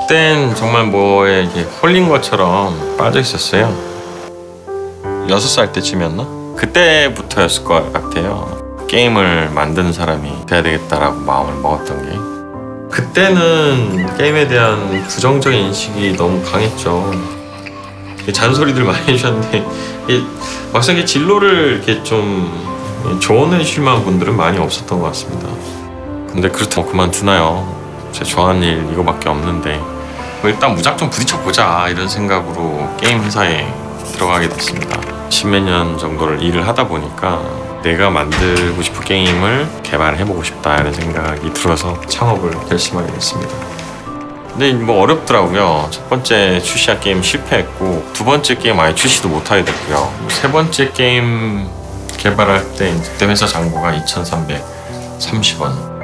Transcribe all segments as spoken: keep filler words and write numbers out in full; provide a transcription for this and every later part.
그땐 정말 뭐에 이렇게 홀린 것처럼 빠져 있었어요. 여섯 살 때쯤이었나? 그때부터였을 것 같아요. 게임을 만드는 사람이 돼야 되겠다라고 마음을 먹었던 게. 그때는 게임에 대한 부정적인 인식이 너무 강했죠. 잔소리들 많이 해주셨는데 막상 이렇게 진로를 이렇게 좀 조언해 주실 만한 분들은 많이 없었던 것 같습니다. 근데 그렇다고 그만두나요? 제가 좋아하는 일 이거밖에 없는데 뭐 일단 무작정 부딪혀보자 이런 생각으로 게임 회사에 들어가게 됐습니다. 십몇 년 정도를 일을 하다 보니까 내가 만들고 싶은 게임을 개발해보고 싶다 이런 생각이 들어서 창업을 결심하게 됐습니다. 근데 뭐 어렵더라고요. 첫 번째 출시한 게임 실패했고 두 번째 게임 아예 출시도 못하게 됐고요. 세 번째 게임 개발할 때 그때 회사 잔고가 이천삼백삼십 원.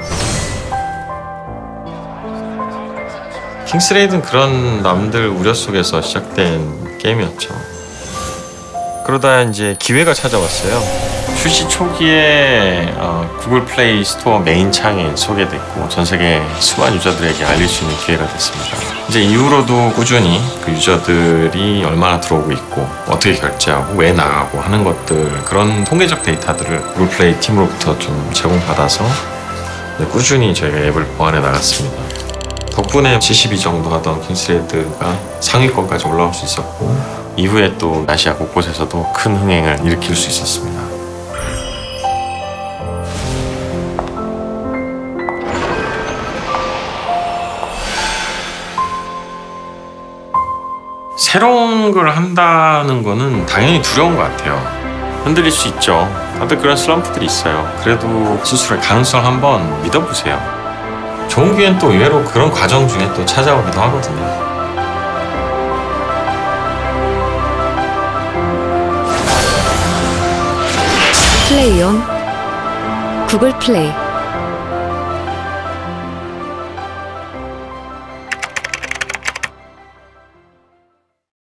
킹스레이드는 그런 남들 우려 속에서 시작된 게임이었죠. 그러다 이제 기회가 찾아왔어요. 출시 초기에 어, 구글 플레이 스토어 메인 창에 소개됐고 전 세계 수많은 유저들에게 알릴 수 있는 기회가 됐습니다. 이제 이후로도 꾸준히 그 유저들이 얼마나 들어오고 있고 어떻게 결제하고 왜 나가고 하는 것들 그런 통계적 데이터들을 구글 플레이 팀으로부터 좀 제공받아서 꾸준히 저희가 앱을 보완해 나갔습니다. 덕분에 칠십이 정도 하던 킹스레이드가 상위권까지 올라올 수 있었고 이후에 또 아시아 곳곳에서도 큰 흥행을 일으킬 수 있었습니다. 새로운 걸 한다는 거는 당연히 두려운 것 같아요. 흔들릴 수 있죠. 다들 그런 슬럼프들이 있어요. 그래도 스스로의 가능성을 한번 믿어보세요. 좋은 기회는 또 의외로 그런 과정 중에 또 찾아오기도 하거든요. 플레이온 구글 플레이.